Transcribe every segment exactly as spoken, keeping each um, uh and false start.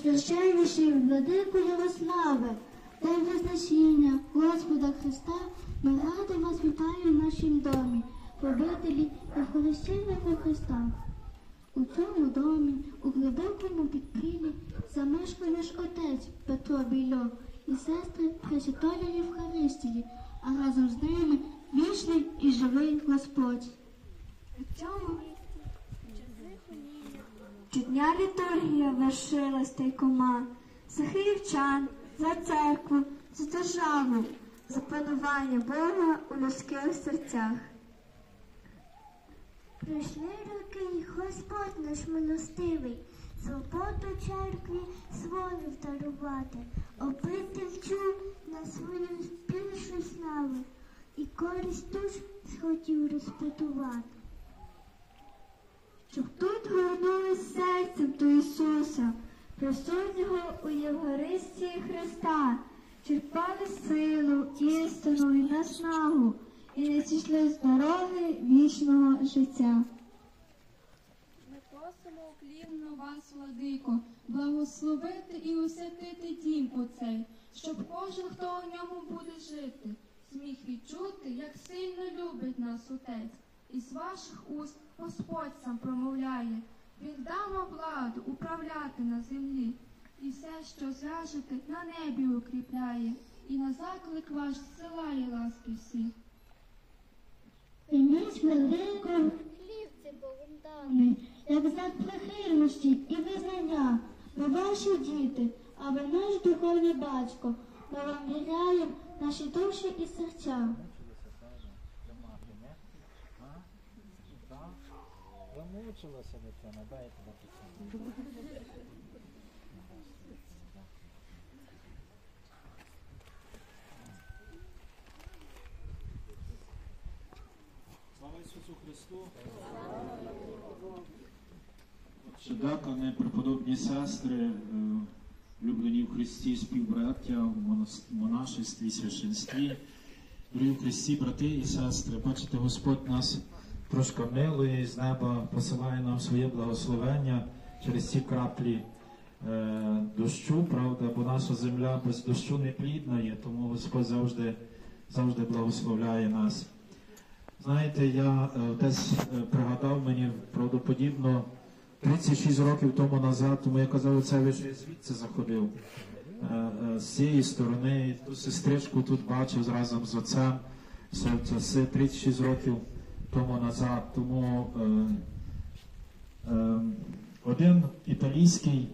Найсвященніший владику його слави, День Вознесіння Господа Христа, ми раді вас вітаємо в нашім домі, побителі Євхаристійного Христа. У цьому домі, у глибокому підпіллі, замешкає наш отець Петро Бійло і сестри Пресвятої Євхаристії, а разом з ними вічний і живий Господь. У цьому щодня літургія вершилась тайкома за хиївчан, за церкву, за державу, за панування Бога у людських серцях. Пройшли роки, й Господь наш милостивий, свободу церкві свою вдарувати, опити вчу на свою більшу славу, і користь душ схотів розпитувати. Щоб тут горнулись серцем до Ісуса, присутнього у Євхаристії Христа, черпали силу, істину і наснагу, і не зійшли з дороги вічного життя. Ми просимо уклінно вас, владико, благословити і освятити дім оцей, щоб кожен, хто у ньому буде жити, зміг відчути, як сильно любить нас Отець. І з ваших уст Господь сам промовляє: Він дав вам владу управляти на землі, і все, що зв'яжете, на небі укріпляє, і на заклик ваш зсилає ласки всі. Прийміть велику хлібці Богом даний, як знак прихильності і визнання. Ми ваші діти, а ви наш духовний батько. Ми вам віряємо наші душі і серця. Замучилася дитина, дайте написати. Слава Ісусу Христу! Шедакане, преподобні сестри, влюблені в Христі, співбраття в монашестві, священстві, дорогі в Христі, брати і сестри, бачите, Господь нас трошки милує, з неба посилає нам своє благословення через ці краплі е, дощу, правда, бо наша земля без дощу не плідна є, тому Господь завжди, завжди благословляє нас. Знаєте, я десь пригадав мені правдоподібно тридцять шість років тому назад, тому я казав, це ви що я звідси заходив. З цієї сторони, ту сестричку тут бачив разом з отцем, це тридцять шість років тому назад. Тому е, е, один італійський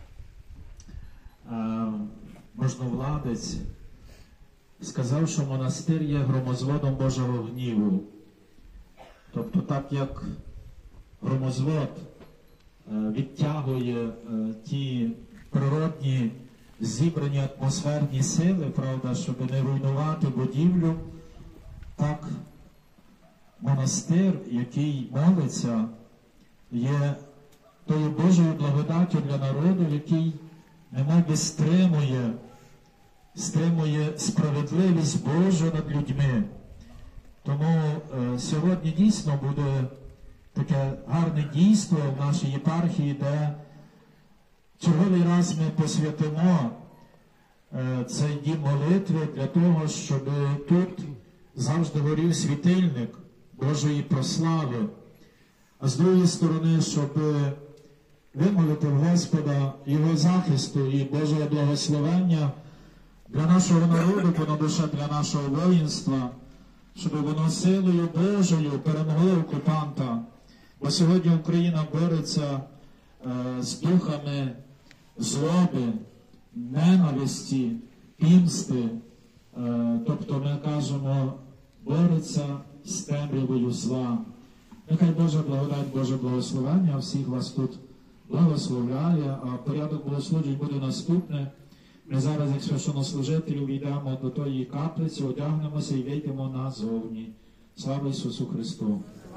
е, можновладець сказав, що монастир є громозводом Божого гніву. Тобто так як громозвод е, відтягує е, ті природні зібрані атмосферні сили, правда, щоб не руйнувати будівлю, так монастир, який молиться, є тою Божою благодаттю для народу, який немов стримує, стримує справедливість Божу над людьми. Тому е, сьогодні дійсно буде таке гарне дійство в нашій єпархії, де черговий раз ми посвятимо е, цей дім молитви для того, щоб тут завжди горів світильник Божої прослави, а з другої сторони, щоб вимолити в Господа Його захисту і Божого благословення для нашого народу, понад усе для нашого воїнства, щоб воно силою Божою перемогло окупанта. Бо сьогодні Україна бореться е, з духами злоби, ненависті, пімсти. Е, тобто ми кажемо, бореться з темрявою зла. Нехай Божа благодать, Боже благословення всіх вас тут благословляє, а порядок богослужінь буде наступне. Ми зараз, як священнослужителі, війдемо до тої каплиці, одягнемося і вийдемо назовні. Слава Ісусу Христу!